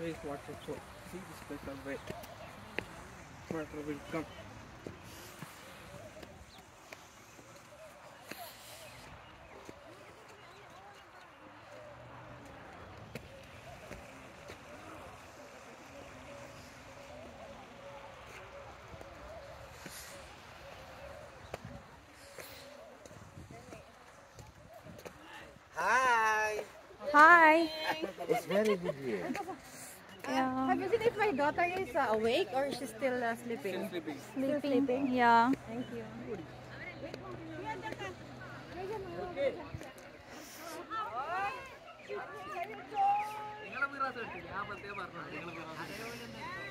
face water, so see this place of wet. Water will come. Hi! Hi. It's very good here. Yeah. Have you seen if my daughter is awake or she's still sleeping? Sleeping. Sleeping. Yeah. Thank you. നിങ്ങളെ